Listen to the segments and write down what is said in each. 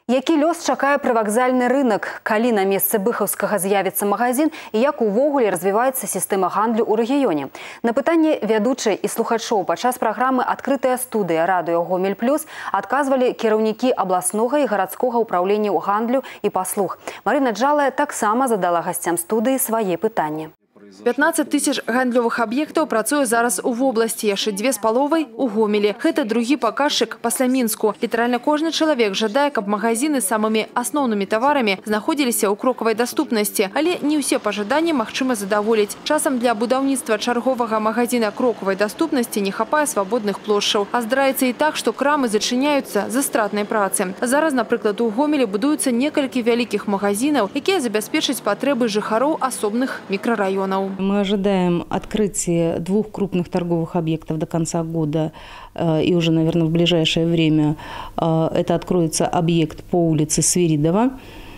Які лёс чакае прывакзальны рынок, калі на месцы Быхаўскага з'явіцца магазин і як увогуле развіваецца сістэма гандлю ў рэгіёне? На пытанне вядучай і слухачоў падчас праграмы «Адкрытая студыя» радыё Гомель Плюс адказвалі кіраўнікі абласнога і гарадскога ўпраўлення ў гандлю і паслуг. Марына Джалая таксама задала гасцям студыі свае пытанні. 15 тысяч гандлёвых аб'ектаў працуе зараз у вобласці, яшчэ 2,5 у Гомелі. Гэта другі паказчык пасля Мінску. Літаральна кожны чалавек жадае, каб магазины з самымі асноўнымі таварамі знаходзіліся ў крокавай даступнасці, але не ўсе пажаданні магчыма задаволіць. Часам для будаўніцтва чарговага магазина крокавай даступнасці не хапае свабодных плошчаў. А здараецца і так, што крамы зачыняюцца з-за стратнай працы. Зараз, напрыклад, у Гомелі будуюцца некалькі вялікіх магазинаў, якія забяспечаць патрэбы жыхароў асобных мікрараёнаў. Мы ожидаем открытия 2 крупных торговых объектов до конца года. И уже, наверное, в ближайшее время это откроется объект по улице Свиридова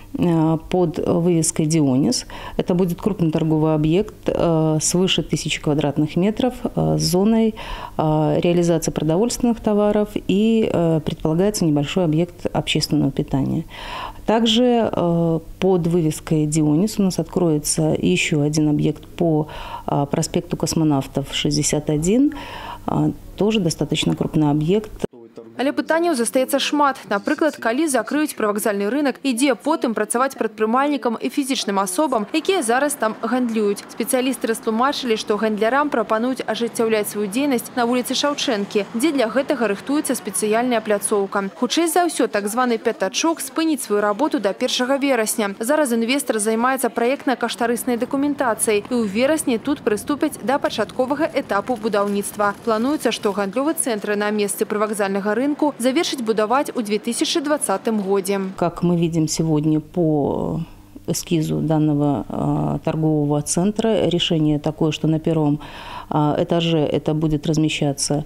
под вывеской «Дионис». Это будет крупный торговый объект свыше 1000 квадратных метров с зоной реализации продовольственных товаров и предполагается небольшой объект общественного питания. Также под вывеской «Дионис» у нас откроется еще один объект по проспекту Космонавтов 61, тоже достаточно крупный объект. Але пытанняў застаецца шмат. Напрыклад, калі закрыюць прывакзальны рынок, і дзе потым працаваць прадпрымальнікам і фізічным асобам, якія зараз там гандлююць. Спецыялісты растлумачылі, што гандлярам прапануюць ажыццяўляць сваю дзейнасць на вуліцы Шаўчэнкі, дзе для гэтага рыхтуецца спецыяльная пляцоўка. Хутчэй за ўсё, так званы пятачок спыніць сваю работу да 1 верасня. Зараз інвестар займаецца праектна-каштарыснай дакументацыяй, і ў верасні тут прыступяць да пачатковага этапу будаўніцтва. Плануецца, што гандлёвы цэнтры на месцы прывакзальнага рынка завершить будовать в 2020 году. Как мы видим сегодня по эскизу данного торгового центра, решение такое, что на 1-м этаже это будет размещаться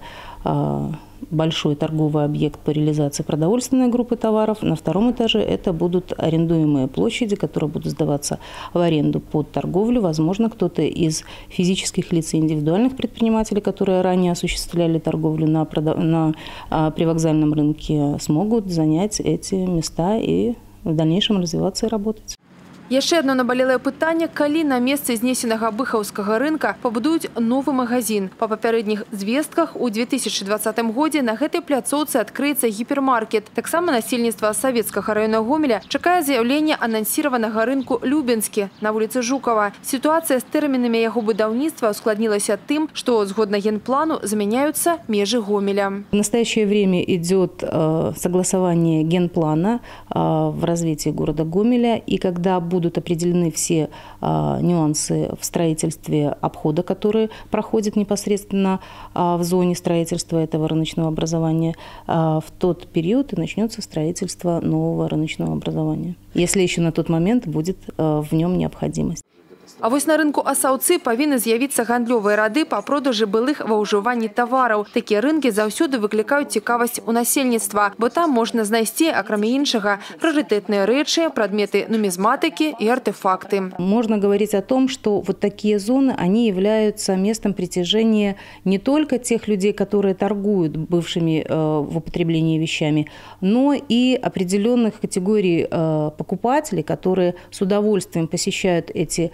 большой торговый объект по реализации продовольственной группы товаров. На 2-м этаже это будут арендуемые площади, которые будут сдаваться в аренду под торговлю. Возможно, кто-то из физических лиц и индивидуальных предпринимателей, которые ранее осуществляли торговлю на привокзальном рынке, смогут занять эти места и в дальнейшем развиваться и работать. Яшчэ одно набалелае пытанне, калі на месцы знесенага Быхаўскага рынка пабудуюць новы магазин. Па папярэдніх звестках у 2020 годзе на гэтай пляцоўцы адкрыецца гіпермаркет. Таксама насельніцтва Савецкага раёна Гомеля чакае з'яўлення анансіраванага рынку Любінскі на вуліцы Жукова. Сітуацыя з тэрмінамі яго будаўніцтва ускладнілася тым, што згодна генплану заменяются межы Гомеля. В настоящее время идет согласование генплана в развитии города Гомеля, и когда будут определены все нюансы в строительстве обхода, который проходит непосредственно в зоне строительства этого рыночного образования, в тот период и начнется строительство нового рыночного образования, если еще на тот момент будет в нем необходимость. А вось на рынку Асаўцы павінны з'явіцца гандлёвыя рады па продажы былых ва ўжыванні тавараў. Такія рынкі заўсёды выклікаюць цікавасць у насельніцтва, бо там можна знайсці, акрамя іншага, рарытэтныя рэчы, прадметы нумізматыкі и артефакты. Можно говорить о том, что вот такие зоны, они являются местом притяжения не только тех людей, которые торгуют бывшими в употреблении вещами, но и определенных категорий покупателей, которые с удовольствием посещают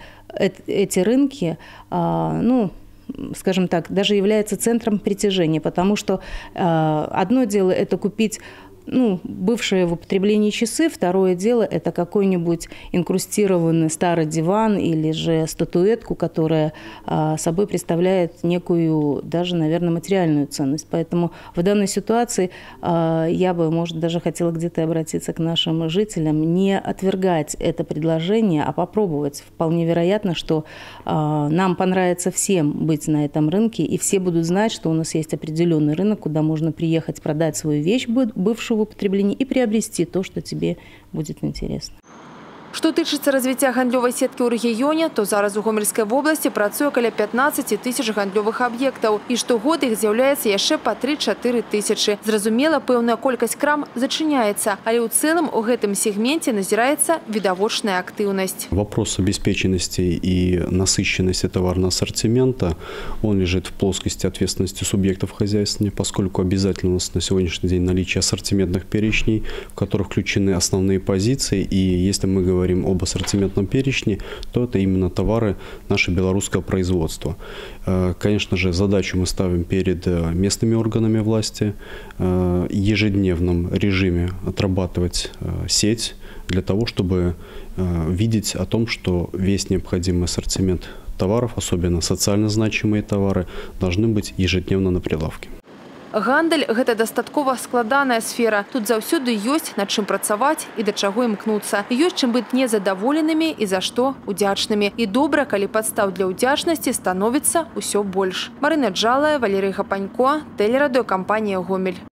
эти рынки, ну, скажем так, даже является центром притяжения, потому что одно дело это купить бывшие в употреблении часы, второе дело это какой-нибудь инкрустированный старый диван или же статуэтку, которая собой представляет некую даже, наверное, материальную ценность. Поэтому в данной ситуации я бы, может, даже хотела где-то обратиться к нашим жителям, не отвергать это предложение, а попробовать. Вполне вероятно, что нам понравится всем быть на этом рынке, и все будут знать, что у нас есть определенный рынок, куда можно приехать, продать свою вещь бывшую в употреблении и приобрести то, что тебе будет интересно. Што тычыцца развіцця гандлёвай сеткі ў рэгіёне, то зараз у Гомельскай вобласці працуе каля 15 тысяч гандлёвых аб'ектаў. І штогод іх з'яўляецца яшчэ па 3-4 тысячы. Зразумела, пэўная колькасць крам зачыняецца, але ў цэлым у гэтым сегменте назіраецца відавочная актыўнасць. Вопрос обеспеченности и насыщенности товарного ассортимента, он лежит в плоскости ответственности субъектов хозяйствования, поскольку обязательно у нас на сегодняшний день наличие ассортиментных перечней, в которых включены основные позиции. И если мы говорим об ассортиментном перечне, то это именно товары нашего белорусского производства. Конечно же, задачу мы ставим перед местными органами власти в ежедневном режиме отрабатывать сеть для того, чтобы видеть о том, что весь необходимый ассортимент товаров, особенно социально значимые товары, должны быть ежедневно на прилавке. Гандаль – гэта дастаткова складаная сфера. Тут заўсёды ёсць над чым працаваць і да чаго імкнуцца. Ёсць чым быць незадаволенымі і за што удзячнымі. І добра, калі падстаў для удзячнасці становіцца ўсё больш. Марына Джалая, Валерий Гапанько, тэлерадыёкампанія «Гомель».